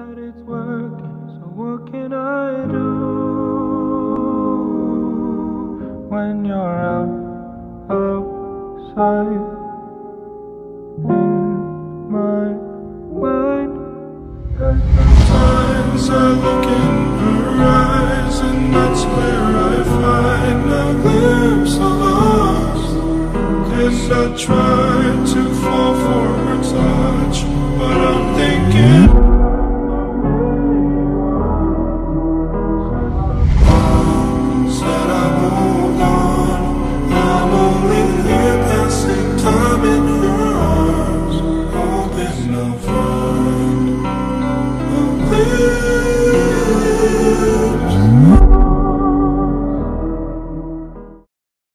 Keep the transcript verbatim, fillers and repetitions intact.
that it's working, so what can I do when you're out outside in my mind? Sometimes I look in her eyes, and that's where I find a glimpse of us. And I try